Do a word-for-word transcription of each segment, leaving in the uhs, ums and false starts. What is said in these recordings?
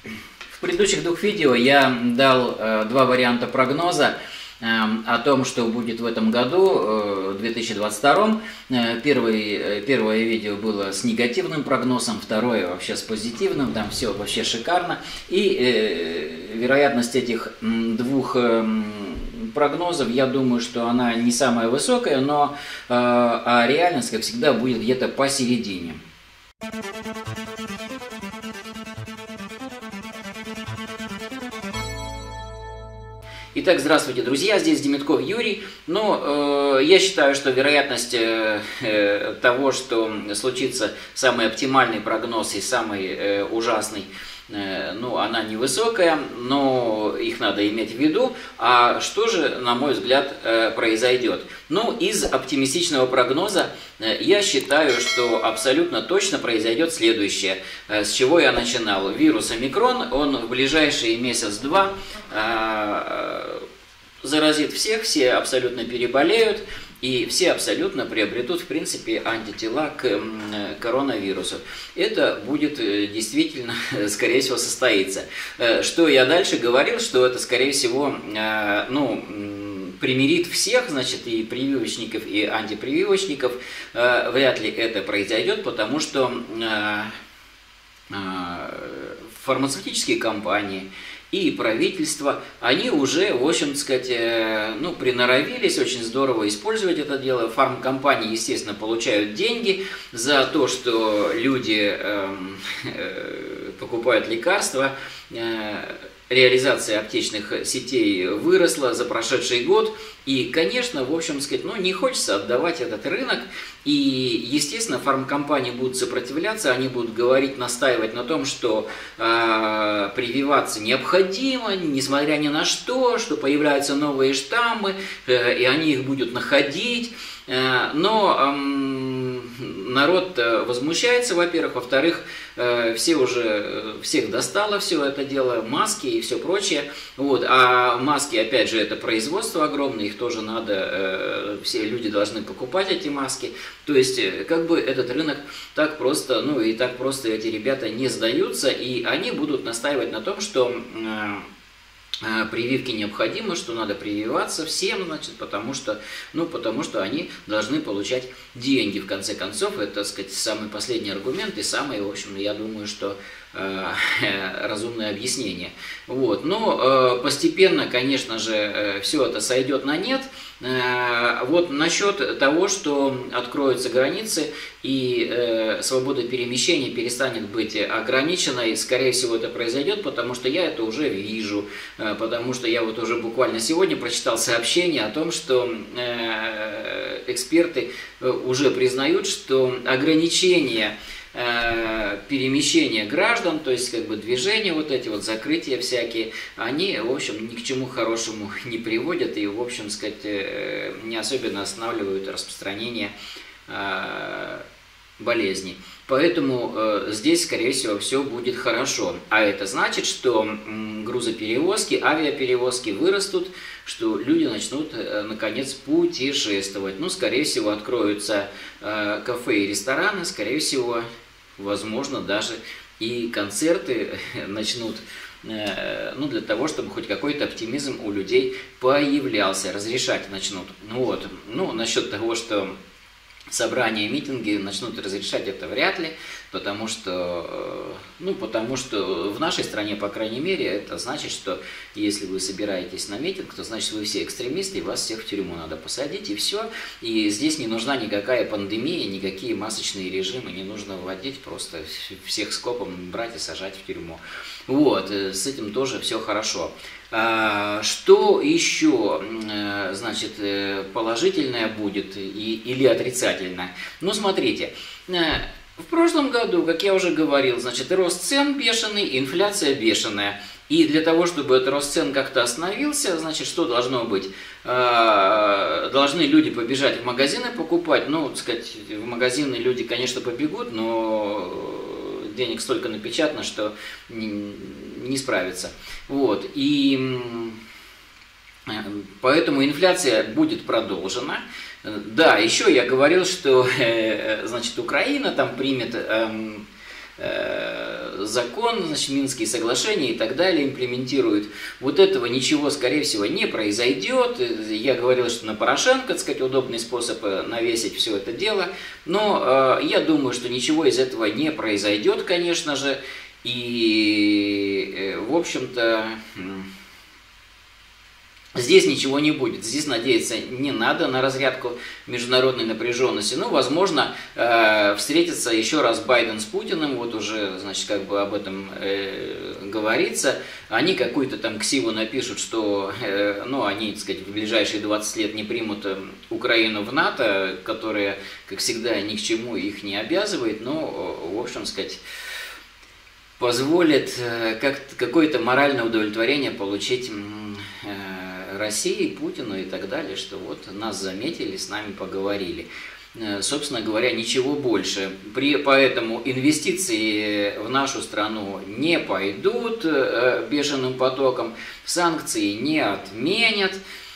В предыдущих двух видео я дал э, два варианта прогноза э, о том, что будет в этом году, э, две тысячи двадцать втором. Э, первый, э, первое видео было с негативным прогнозом, второе вообще с позитивным, там все вообще шикарно. И э, вероятность этих двух э, прогнозов, я думаю, что она не самая высокая, но э, а реальность, как всегда, будет где-то посередине. Итак, здравствуйте, друзья, здесь Демитков Юрий. Ну, э, я считаю, что вероятность э, э, того, что случится самый оптимальный прогноз и самый э, ужасный, э, ну, она невысокая, но их надо иметь в виду. А что же, на мой взгляд, э, произойдет? Ну, из оптимистичного прогноза э, я считаю, что абсолютно точно произойдет следующее. Э, с чего я начинал? Вирус омикрон, он в ближайшие месяц-два э, заразит всех, все абсолютно переболеют, и все абсолютно приобретут, в принципе, антитела к коронавирусу. Это будет действительно, скорее всего, состоится. Что я дальше говорил, что это, скорее всего, ну, примирит всех, значит, и прививочников, и антипрививочников. Вряд ли это произойдет, потому что фармацевтические компании и правительство, они уже, в общем сказать, ну, приноровились очень здорово использовать это дело. Фармкомпании, естественно, получают деньги за то, что люди э, э, покупают лекарства. Реализация аптечных сетей выросла за прошедший год. И, конечно, в общем сказать, ну, не хочется отдавать этот рынок. И, естественно, фармкомпании будут сопротивляться, они будут говорить, настаивать на том, что э, прививаться необходимо, несмотря ни на что, что появляются новые штаммы, э, и они их будут находить. Э, но э, народ возмущается, во-первых, во-вторых, э, все уже, всех достало все это дело, маски и все прочее. Вот. А маски, опять же, это производство огромное, их тоже надо, э, все люди должны покупать эти маски. То есть, как бы этот рынок так просто, ну и так просто эти ребята не сдаются, и они будут настаивать на том, что э, прививки необходимы, что надо прививаться всем, значит, потому что, ну, потому что они должны получать деньги, в конце концов. Это, так сказать, самый последний аргумент и самый, в общем, я думаю, что э, разумное объяснение. Вот. Но э, постепенно, конечно же, э, все это сойдет на нет. Э, вот насчет того, что откроются границы и э, свобода перемещения перестанет быть ограниченной, скорее всего, это произойдет, потому что я это уже вижу. Потому что я вот уже буквально сегодня прочитал сообщение о том, что э, эксперты уже признают, что ограничения э, перемещения граждан, то есть как бы движения, вот эти вот закрытия всякие, они, в общем, ни к чему хорошему не приводят и, в общем, сказать, э, не особенно останавливают распространение э, болезней. Поэтому э, здесь, скорее всего, все будет хорошо. А это значит, что м, грузоперевозки, авиаперевозки вырастут, что люди начнут, э, наконец, путешествовать. Ну, скорее всего, откроются э, кафе и рестораны, скорее всего, возможно, даже и концерты начнут, э, ну, для того, чтобы хоть какой-то оптимизм у людей появлялся, разрешать начнут. Ну, вот. Ну, насчет того, что собрания, митинги начнут разрешать, это вряд ли, потому что, ну, потому что в нашей стране, по крайней мере, это значит, что если вы собираетесь на митинг, то значит вы все экстремисты, и вас всех в тюрьму надо посадить, и все. И здесь не нужна никакая пандемия, никакие масочные режимы не нужно вводить, просто всех скопом брать и сажать в тюрьму. Вот, с этим тоже все хорошо. Что еще, значит, положительное будет и, или отрицательное? Ну, смотрите, в прошлом году, как я уже говорил, значит, рост цен бешеный, инфляция бешеная. И для того, чтобы этот рост цен как-то остановился, значит, что должно быть? Должны люди побежать в магазины покупать. Ну, так сказать, в магазины люди, конечно, побегут, но денег столько напечатано, что не, не справится. Вот. И поэтому инфляция будет продолжена. Да, еще я говорил, что, значит, Украина там примет закон, значит, Минские соглашения и так далее имплементируют. Вот этого ничего, скорее всего, не произойдет. Я говорил, что на Порошенко, так сказать, удобный способ навесить все это дело. Но я думаю, что ничего из этого не произойдет, конечно же. И, в общем-то, здесь ничего не будет. Здесь надеяться не надо на разрядку международной напряженности. Ну, возможно, э, встретится еще раз Байден с Путиным, вот уже, значит, как бы об этом э, говорится. Они какую-то там ксиву напишут, что, э, ну, они, так сказать, в ближайшие двадцать лет не примут Украину в НАТО, которая, как всегда, ни к чему их не обязывает. Но, в общем, сказать, позволит как какое-то моральное удовлетворение получить России, Путину и так далее, что вот нас заметили, с нами поговорили. Собственно говоря, ничего больше. При, поэтому инвестиции в нашу страну не пойдут бешеным потоком, санкции не отменят.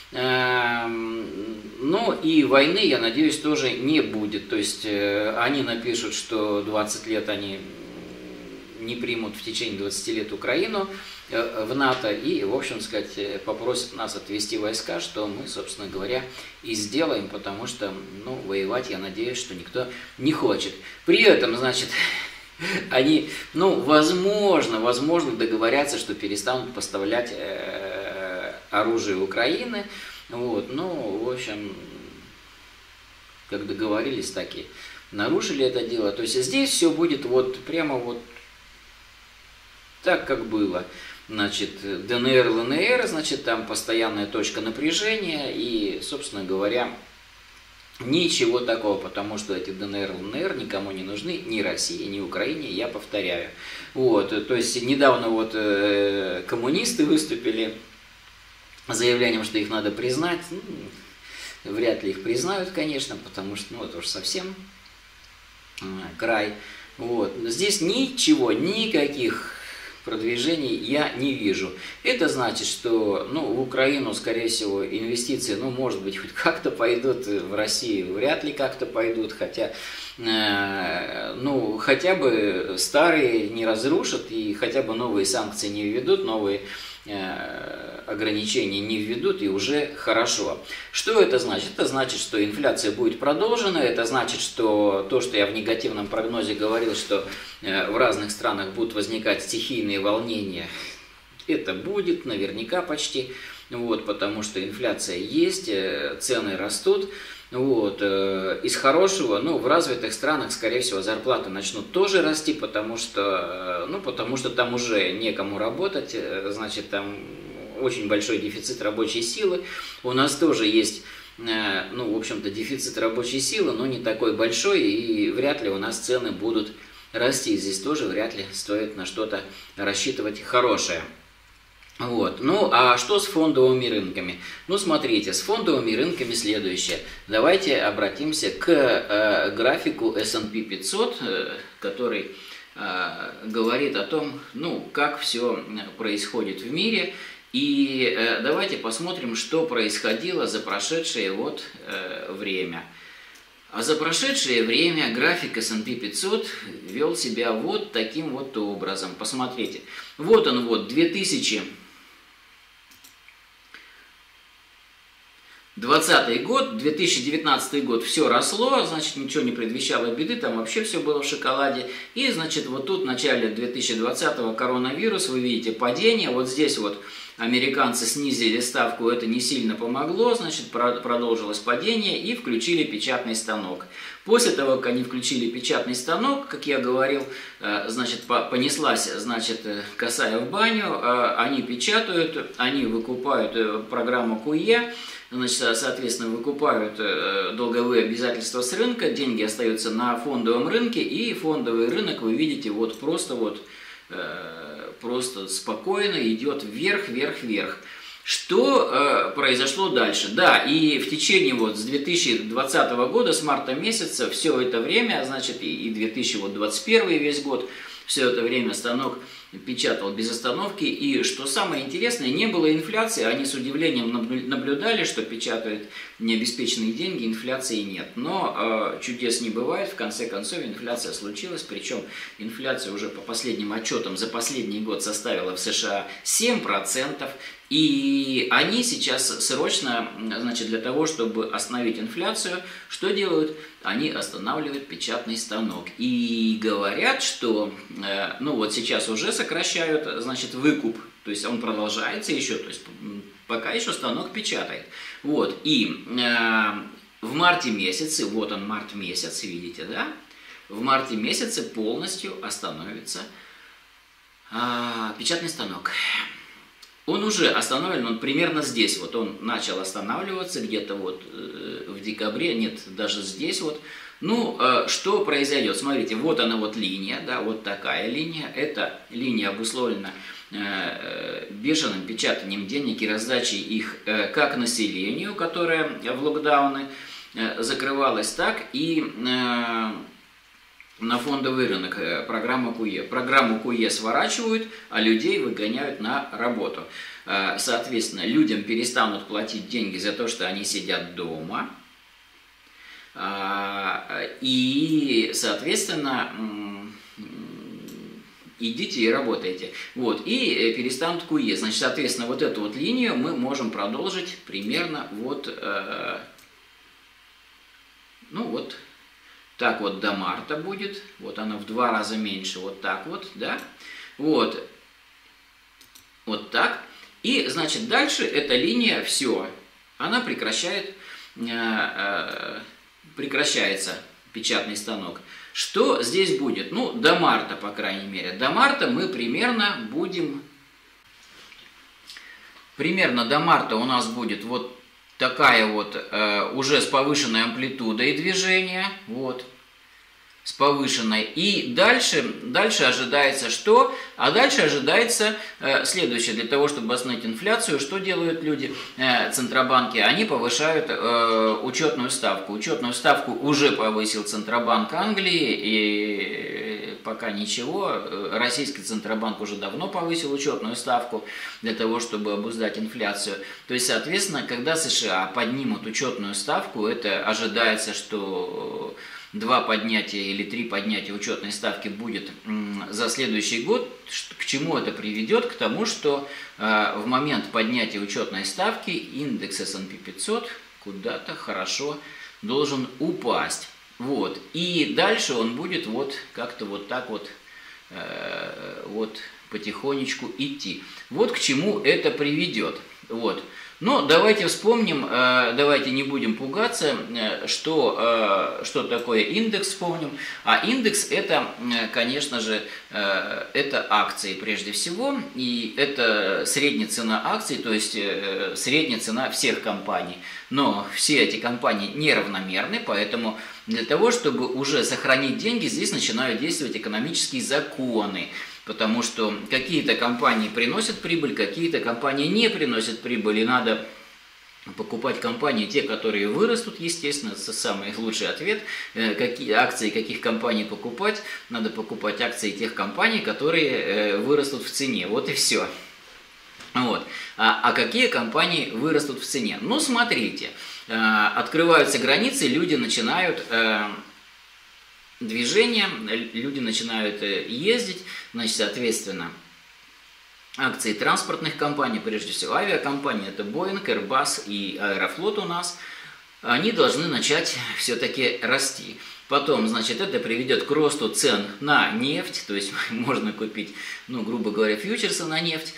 Ну и войны, я надеюсь, тоже не будет. То есть они напишут, что двадцать лет они не примут в течение двадцати лет Украину в НАТО и, в общем сказать, попросят нас отвести войска, что мы, собственно говоря, и сделаем, потому что, ну, воевать, я надеюсь, что никто не хочет. При этом, значит, они, ну, возможно, возможно договорятся, что перестанут поставлять э, оружие Украины, вот, ну, в общем, как договорились, так и нарушили это дело. То есть здесь все будет вот прямо вот так, как было. Значит, ДНР, ЛНР, значит, там постоянная точка напряжения и, собственно говоря, ничего такого, потому что эти ДНР, ЛНР никому не нужны, ни России, ни Украине, я повторяю. Вот, то есть недавно вот э, коммунисты выступили с заявлением, что их надо признать. Ну, вряд ли их признают, конечно, потому что, ну, это уж совсем э, край. Вот, здесь ничего, никаких продвижений я не вижу. Это значит, что, ну, в Украину, скорее всего, инвестиции, ну, может быть, хоть как-то пойдут, в Россию вряд ли как-то пойдут, хотя, э, ну, хотя бы старые не разрушат и хотя бы новые санкции не введут, новые э, ограничения не введут, и уже хорошо. Что это значит? Это значит, что инфляция будет продолжена, это значит, что то, что я в негативном прогнозе говорил, что э, в разных странах будут возникать стихийные волнения, это будет наверняка почти, вот, потому что инфляция есть, э, цены растут. Вот, э, из хорошего, ну, в развитых странах, скорее всего, зарплаты начнут тоже расти, потому что, э, ну, потому что там уже некому работать, э, значит, там очень большой дефицит рабочей силы. У нас тоже есть, э, ну, в общем-то, дефицит рабочей силы, но не такой большой, и вряд ли у нас цены будут расти. Здесь тоже вряд ли стоит на что-то рассчитывать хорошее. Вот. Ну, а что с фондовыми рынками? Ну, смотрите, с фондовыми рынками следующее. Давайте обратимся к э, графику эс энд пи пятьсот, э, который э, говорит о том, ну, как все происходит в мире. И э, давайте посмотрим, что происходило за прошедшее вот э, время. А за прошедшее время график эс энд пи пятьсот вел себя вот таким вот образом. Посмотрите, вот он вот, две тысячи двадцатый год, две тысячи девятнадцатый год все росло, значит, ничего не предвещало беды, там вообще все было в шоколаде. И, значит, вот тут в начале две тысячи двадцатого коронавирус, вы видите падение, вот здесь вот американцы снизили ставку, это не сильно помогло, значит, продолжилось падение и включили печатный станок. После того, как они включили печатный станок, как я говорил, значит, понеслась, значит, косая в баню, они печатают, они выкупают программу ку е, значит, соответственно, выкупают долговые обязательства с рынка, деньги остаются на фондовом рынке, и фондовый рынок, вы видите, вот просто вот, просто спокойно идет вверх, вверх, вверх. Что э, произошло дальше? Да, и в течение вот с две тысячи двадцатого года, с марта месяца, все это время, значит, и, и две тысячи двадцать первый весь год, все это время станок печатал без остановки. И что самое интересное, не было инфляции. Они с удивлением наблюдали, что печатают необеспеченные деньги, инфляции нет. Но э, чудес не бывает. В конце концов инфляция случилась. Причем инфляция уже по последним отчетам за последний год составила в США семь процентов. И они сейчас срочно, значит, для того, чтобы остановить инфляцию, что делают? Они останавливают печатный станок. И говорят, что, э, ну вот сейчас уже сокращают, значит, выкуп. То есть он продолжается еще, то есть пока еще станок печатает. Вот, и э, в марте месяце, вот он март месяц, видите, да? В марте месяце полностью остановится э, печатный станок. Он уже остановлен, он примерно здесь, вот он начал останавливаться где-то вот э, в декабре, нет, даже здесь вот. Ну, э, что произойдет? Смотрите, вот она вот линия, да, вот такая линия. Эта линия обусловлена э, бешеным печатанием денег и раздачей их э, как населению, которое в локдауны э, закрывалось, так и э, на фондовый рынок, программу КУЕ. Программу КУЕ сворачивают, а людей выгоняют на работу. Соответственно, людям перестанут платить деньги за то, что они сидят дома. И, соответственно, идите и работайте. Вот, и перестанут КУЕ. Значит, соответственно, вот эту вот линию мы можем продолжить примерно вот, ну вот, так вот до марта будет, вот она в два раза меньше, вот так вот, да, вот, вот так, и, значит, дальше эта линия, все, она прекращает, э, э, прекращается, печатный станок. Что здесь будет? Ну, до марта, по крайней мере, до марта мы примерно будем, примерно до марта у нас будет вот такая вот э, уже с повышенной амплитудой движения, вот, с повышенной. И дальше, дальше ожидается что? А дальше ожидается э, следующее. Для того, чтобы остановить инфляцию, что делают люди, э, центробанки? Они повышают э, учетную ставку. Учетную ставку уже повысил Центробанк Англии, и пока ничего. Российский Центробанк уже давно повысил учетную ставку для того, чтобы обуздать инфляцию. То есть, соответственно, когда США поднимут учетную ставку, это ожидается, что два поднятия или три поднятия учетной ставки будет за следующий год. К чему это приведет? К тому, что э, в момент поднятия учетной ставки индекс эс энд пи пятьсот куда-то хорошо должен упасть. Вот. И дальше он будет вот как-то вот так вот, э, вот потихонечку идти. Вот к чему это приведет. Вот. Но давайте вспомним, давайте не будем пугаться, что, что такое индекс, вспомним. А индекс это, конечно же, это акции прежде всего, и это средняя цена акций, то есть средняя цена всех компаний. Но все эти компании неравномерны, поэтому для того, чтобы уже сохранить деньги, здесь начинают действовать экономические законы. Потому что какие-то компании приносят прибыль, какие-то компании не приносят прибыль, и надо покупать компании, те, которые вырастут, естественно, это самый лучший ответ. Какие акции каких компаний покупать? Надо покупать акции тех компаний, которые вырастут в цене. Вот и все. Вот. А, а какие компании вырастут в цене? Ну, смотрите, открываются границы, люди начинают движение, люди начинают ездить, значит, соответственно, акции транспортных компаний, прежде всего авиакомпании, это Boeing, Airbus и Аэрофлот у нас, они должны начать все-таки расти. Потом, значит, это приведет к росту цен на нефть, то есть можно купить, ну, грубо говоря, фьючерсы на нефть.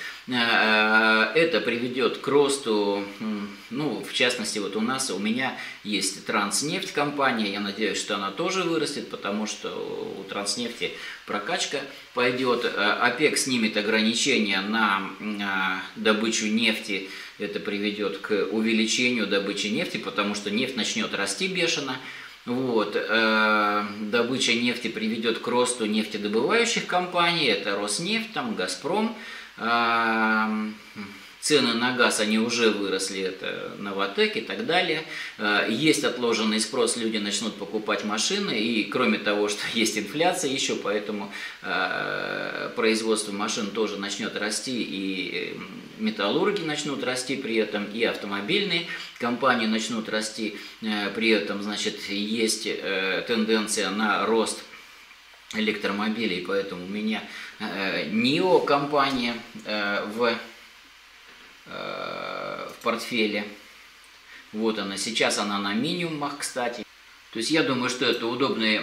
Это приведет к росту, ну, в частности, вот у нас, у меня есть Транснефть компания, я надеюсь, что она тоже вырастет, потому что у Транснефти прокачка пойдет. ОПЕК снимет ограничения на добычу нефти, это приведет к увеличению добычи нефти, потому что нефть начнет расти бешено. Вот, э, добыча нефти приведет к росту нефтедобывающих компаний, это Роснефть, там, Газпром, э, цены на газ, они уже выросли, это Новатэк и так далее. Есть отложенный спрос, люди начнут покупать машины, и кроме того, что есть инфляция еще, поэтому производство машин тоже начнет расти, и металлурги начнут расти при этом, и автомобильные компании начнут расти при этом. Значит, есть тенденция на рост электромобилей, поэтому у меня нио компания в в портфеле. Вот она, сейчас она на минимумах, кстати. То есть я думаю, что это удобный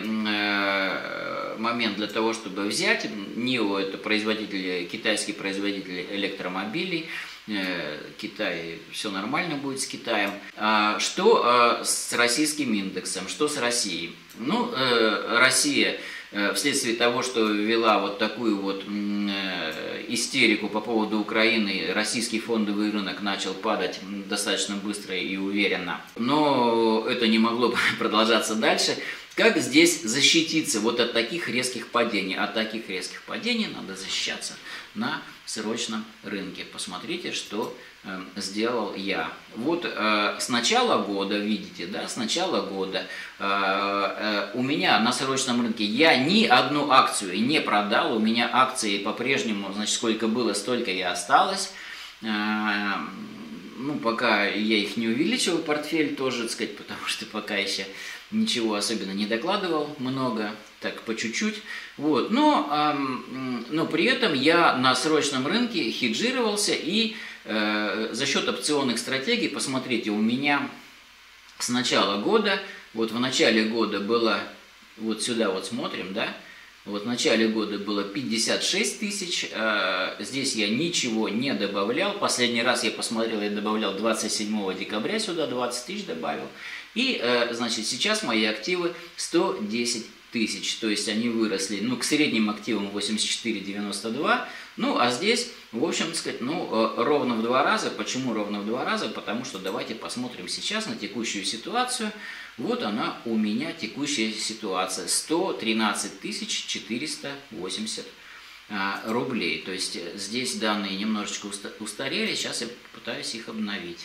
момент для того, чтобы взять. нио это производитель, китайский производитель электромобилей. Китай, все нормально будет с Китаем. Что с российским индексом, что с Россией? Ну, Россия вследствие того, что вела вот такую вот истерику по поводу Украины, российский фондовый рынок начал падать достаточно быстро и уверенно. Но это не могло продолжаться дальше. Как здесь защититься вот от таких резких падений? От таких резких падений надо защищаться на срочном рынке. Посмотрите, что э, сделал я. Вот э, с начала года, видите, да, с начала года э, э, у меня на срочном рынке я ни одну акцию не продал. У меня акции по-прежнему, значит, сколько было, столько и осталось. Э, ну, пока я их не увеличивал, портфель тоже, так сказать, потому что пока еще ничего особенно не докладывал, много, так по чуть-чуть. Вот. Но, эм, но при этом я на срочном рынке хеджировался, и э, за счет опционных стратегий, посмотрите, у меня с начала года, вот в начале года было, вот сюда вот смотрим, да, вот в начале года было пятьдесят шесть тысяч, э, здесь я ничего не добавлял, последний раз я посмотрел, я добавлял двадцать седьмого декабря сюда, двадцать тысяч добавил, и, э, значит, сейчас мои активы сто десять тысяч, то есть они выросли, ну, к средним активам восемьдесят четыре девяносто два, ну, а здесь, в общем сказать, ну, э, ровно в два раза. Почему ровно в два раза? Потому что давайте посмотрим сейчас на текущую ситуацию. Вот она у меня, текущая ситуация, сто тринадцать тысяч четыреста восемьдесят рублей. То есть здесь данные немножечко устарели, сейчас я пытаюсь их обновить.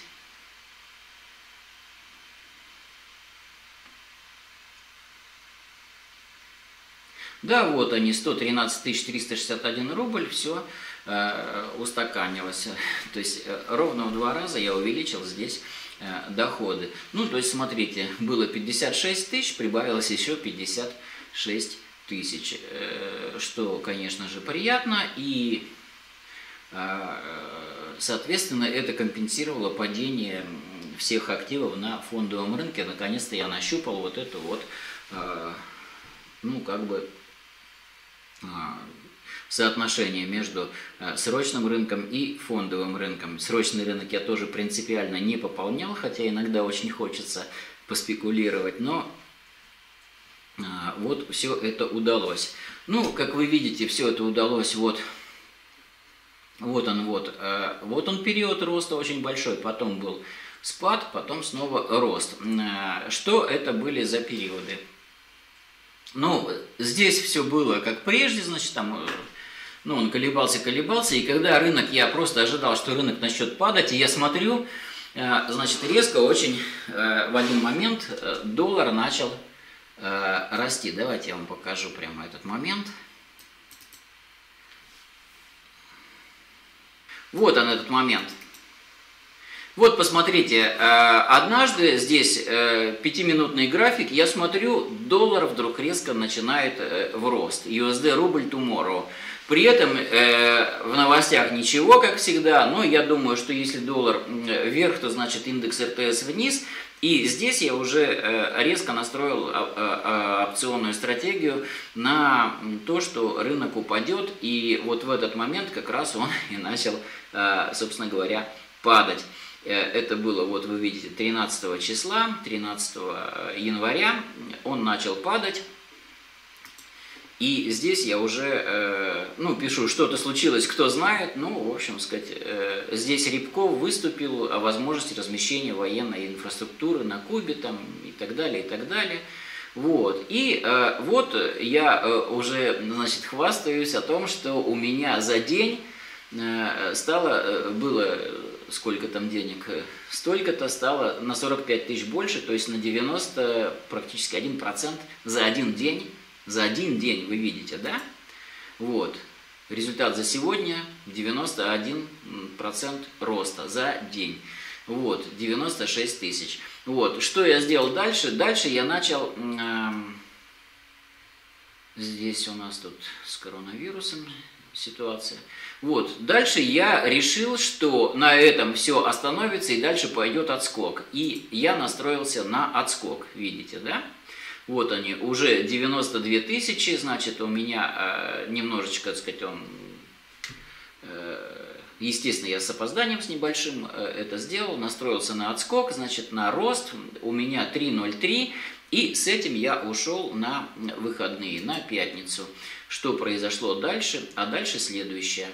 Да, вот они, сто тринадцать тысяч триста шестьдесят один рубль, все э, устаканилось. То есть э, ровно в два раза я увеличил здесь э, доходы. Ну, то есть, смотрите, было пятьдесят шесть тысяч, прибавилось еще пятьдесят шесть тысяч, э, что, конечно же, приятно. И, э, соответственно, это компенсировало падение всех активов на фондовом рынке. Наконец-то я нащупал вот эту вот, э, ну, как бы, соотношение между срочным рынком и фондовым рынком. Срочный рынок я тоже принципиально не пополнял, хотя иногда очень хочется поспекулировать, но вот все это удалось. Ну, как вы видите, все это удалось, вот, вот он, вот, вот он период роста очень большой, потом был спад, потом снова рост. Что это были за периоды? Ну, здесь все было как прежде, значит, там, ну, он колебался, колебался, и когда рынок, я просто ожидал, что рынок начнет падать, и я смотрю, значит, резко очень в один момент доллар начал расти. Давайте я вам покажу прямо этот момент. Вот он, этот момент. Вот, посмотрите, однажды здесь пятиминутный график, я смотрю, доллар вдруг резко начинает в рост. ю эс ди рубль tomorrow. При этом в новостях ничего, как всегда, но я думаю, что если доллар вверх, то значит индекс эр тэ эс вниз. И здесь я уже резко настроил опционную стратегию на то, что рынок упадет. И вот в этот момент как раз он и начал, собственно говоря, падать. Это было, вот вы видите, тринадцатого числа, тринадцатого января он начал падать. И здесь я уже, ну, пишу, что-то случилось, кто знает. Ну, в общем сказать, здесь Рябков выступил о возможности размещения военной инфраструктуры на Кубе там, и так далее, и так далее. Вот. И вот я уже, значит, хвастаюсь о том, что у меня за день стало, было сколько там денег, столько-то, стало на сорок пять тысяч больше, то есть на девяносто, практически один процент за один день. За один день, вы видите, да? Вот. Результат за сегодня девяносто один процент роста за день. Вот, девяносто шесть тысяч. Вот, что я сделал дальше? Дальше я начал... Э, здесь у нас тут с коронавирусом ситуация. Вот, дальше я решил, что на этом все остановится и дальше пойдет отскок. И я настроился на отскок, видите, да? Вот они, уже девяносто две тысячи, значит, у меня э, немножечко, так сказать, он, э, естественно, я с опозданием с небольшим э, это сделал, настроился на отскок, значит, на рост, у меня три ноль три, и с этим я ушел на выходные, на пятницу. Что произошло дальше? А дальше следующее.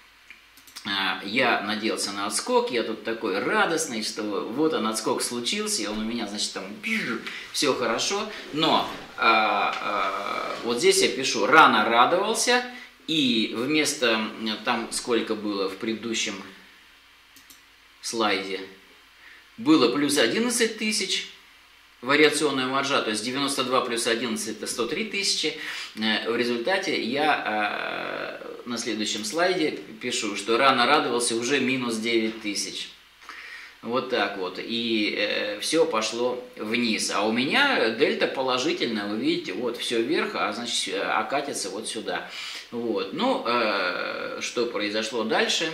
Я надеялся на отскок, я тут такой радостный, что вот он, отскок случился, и он у меня, значит, там все хорошо, но а, а, вот здесь я пишу, рано радовался, и вместо, там сколько было в предыдущем слайде, было плюс одиннадцать тысяч, вариационная маржа, то есть девяносто два плюс одиннадцать это сто три тысячи. В результате я на следующем слайде пишу, что рано радовался, уже минус девять тысяч. Вот так вот. И э, все пошло вниз. А у меня дельта положительная, вы видите, вот все вверх, а значит, а катится вот сюда. Вот. Ну, э, что произошло дальше?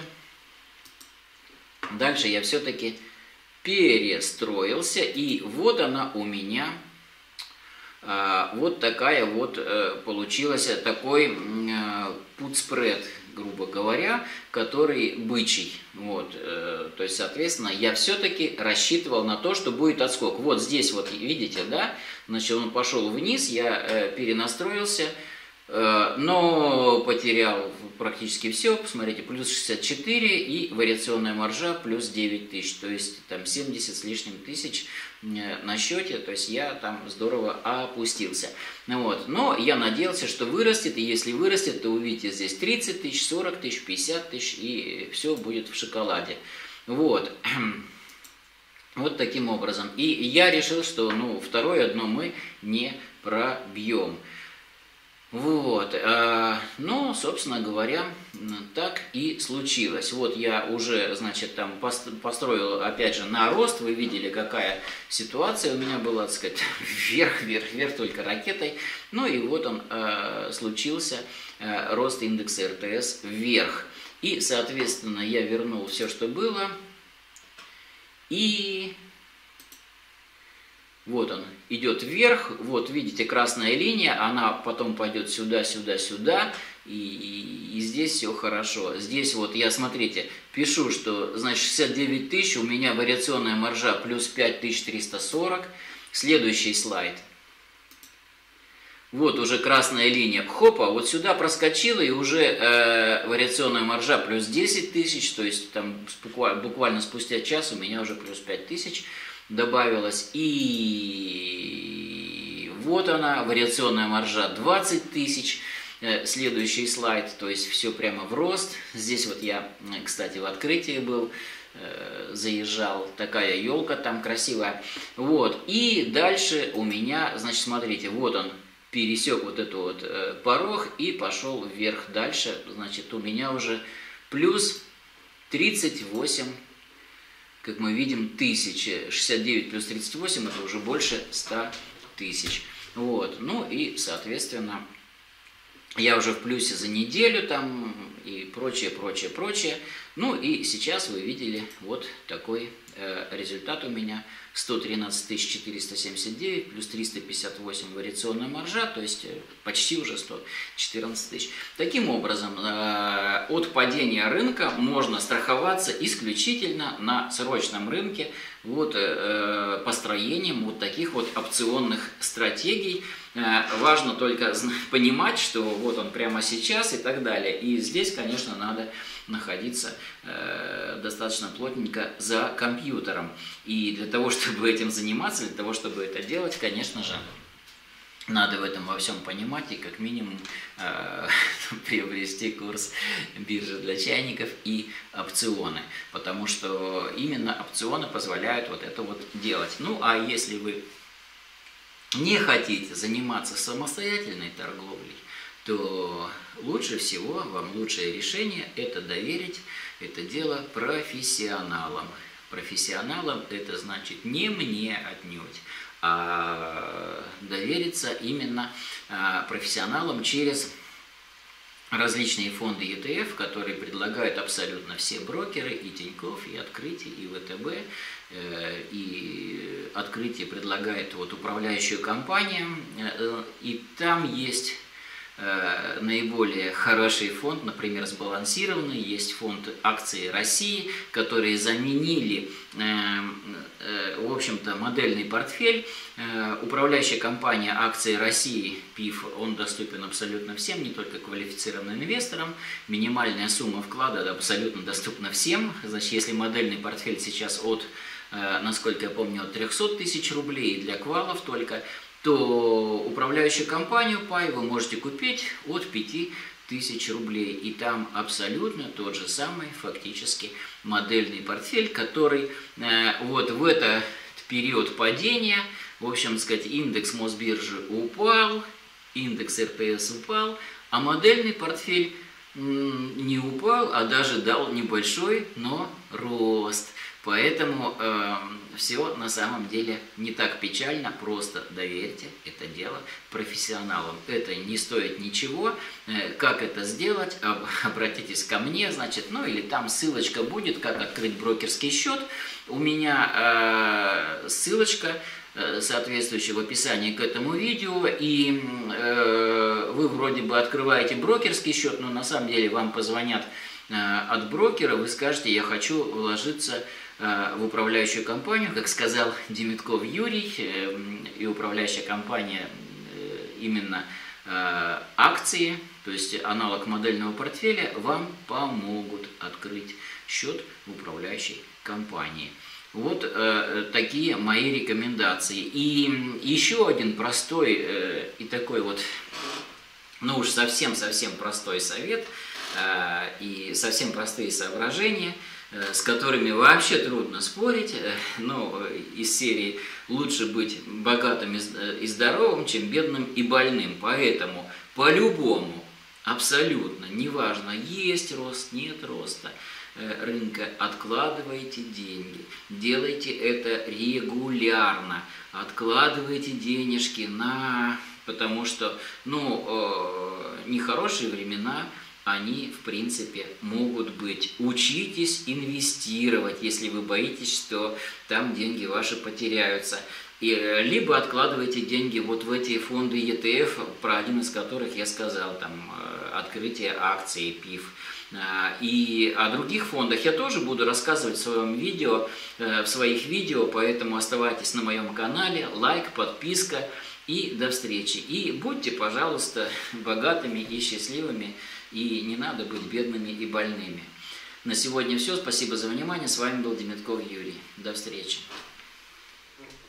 Дальше я все-таки перестроился, и вот она у меня, а, вот такая вот а, получилась, такой а, put spread, грубо говоря, который бычий. Вот, а, то есть, соответственно, я все-таки рассчитывал на то, что будет отскок. Вот здесь вот, видите, да, значит, он пошел вниз, я а, перенастроился, но потерял практически все, посмотрите, плюс шестьдесят четыре и вариационная маржа плюс девять тысяч, то есть там семьдесят с лишним тысяч на счете, то есть я там здорово опустился. Вот. Но я надеялся, что вырастет, и если вырастет, то увидите здесь тридцать тысяч, сорок тысяч, пятьдесят тысяч, и все будет в шоколаде. Вот. Вот таким образом. И я решил, что ну, второе дно мы не пробьем. Вот, ну, собственно говоря, так и случилось. Вот я уже, значит, там построил, опять же, на рост. Вы видели, какая ситуация у меня была, так сказать, вверх, вверх, вверх, только ракетой. Ну и вот он случился, рост индекса эр тэ эс вверх. И, соответственно, я вернул все, что было. И... Вот он идет вверх, вот видите, красная линия, она потом пойдет сюда, сюда, сюда, и, и, и здесь все хорошо. Здесь вот я, смотрите, пишу, что, значит, шестьдесят девять тысяч, у меня вариационная маржа плюс пять тысяч триста сорок. Следующий слайд. Вот уже красная линия, хопа, вот сюда проскочила, и уже э, вариационная маржа плюс десять тысяч, то есть там буквально, буквально спустя час у меня уже плюс пять тысяч. Добавилось, и вот она, вариационная маржа двадцать тысяч, следующий слайд, то есть все прямо в рост. Здесь вот я, кстати, в открытии был, заезжал, такая елка там красивая. Вот, и дальше у меня, значит, смотрите, вот он пересек вот этот вот порог и пошел вверх дальше, значит, у меня уже плюс тридцать восемь. Как мы видим, тысяча, шестьдесят девять плюс тридцать восемь, это уже больше ста тысяч. Вот, ну и, соответственно, я уже в плюсе за неделю там и прочее, прочее, прочее. Ну и сейчас вы видели вот такой э, результат у меня. сто тринадцать тысяч четыреста семьдесят девять плюс триста пятьдесят восемь вариационная маржа, то есть почти уже сто четырнадцать тысяч. Таким образом, э, от падения рынка можно страховаться исключительно на срочном рынке вот, э, построением вот таких вот опционных стратегий. Э, важно только понимать, что вот он прямо сейчас и так далее. И здесь, конечно, надо находиться э, достаточно плотненько за компьютером. И для того, чтобы этим заниматься, для того, чтобы это делать, конечно же, надо в этом во всем понимать и как минимум э, приобрести курс биржи для чайников и опционы, потому что именно опционы позволяют вот это вот делать. Ну а если вы не хотите заниматься самостоятельной торговлей, то лучше всего, вам лучшее решение это доверить это дело профессионалам. Профессионалам это значит не мне отнюдь, а довериться именно профессионалам через различные фонды и ти эф, которые предлагают абсолютно все брокеры, и Тинькофф, и Открытие, и вэ тэ бэ, и Открытие предлагает вот управляющую компанию, и там есть наиболее хороший фонд, например, сбалансированный, есть фонд акции России, которые заменили, в общем-то, модельный портфель. Управляющая компания акции России, ПИФ, он доступен абсолютно всем, не только квалифицированным инвесторам. Минимальная сумма вклада абсолютно доступна всем. Значит, если модельный портфель сейчас от, насколько я помню, от трёхсот тысяч рублей для квалов только, то управляющую компанию пай вы можете купить от пяти тысяч рублей. И там абсолютно тот же самый фактически модельный портфель, который э, вот в этот период падения, в общем сказать, индекс Мосбиржи упал, индекс эр тэ эс упал, а модельный портфель не упал, а даже дал небольшой, но рост. Поэтому э, все на самом деле не так печально, просто доверьте это дело профессионалам. Это не стоит ничего. Э, как это сделать? Об, обратитесь ко мне, значит, ну или там ссылочка будет, как открыть брокерский счет. У меня э, ссылочка э, соответствующая в описании к этому видео, и э, вы вроде бы открываете брокерский счет, но на самом деле вам позвонят э, от брокера, вы скажете, я хочу вложиться в управляющую компанию, как сказал Демитков Юрий, и управляющая компания именно акции, то есть аналог модельного портфеля, вам помогут открыть счет в управляющей компании. Вот э, такие мои рекомендации. И еще один простой э, и такой вот, ну уж совсем-совсем простой совет э, и совсем простые соображения, с которыми вообще трудно спорить, ну, из серии «Лучше быть богатым и здоровым, чем бедным и больным». Поэтому по-любому, абсолютно, неважно, есть рост, нет роста рынка, откладывайте деньги, делайте это регулярно, откладывайте денежки на... потому что, ну, нехорошие времена, они, в принципе, могут быть. Учитесь инвестировать, если вы боитесь, что там деньги ваши потеряются. И, либо откладывайте деньги вот в эти фонды и ти эф, про один из которых я сказал, там, открытие акций, ПИФ. И о других фондах я тоже буду рассказывать в своем видео, в своих видео, поэтому оставайтесь на моем канале, лайк, подписка, и до встречи. И будьте, пожалуйста, богатыми и счастливыми, и не надо быть бедными и больными. На сегодня все. Спасибо за внимание. С вами был Демитков Юрий. До встречи.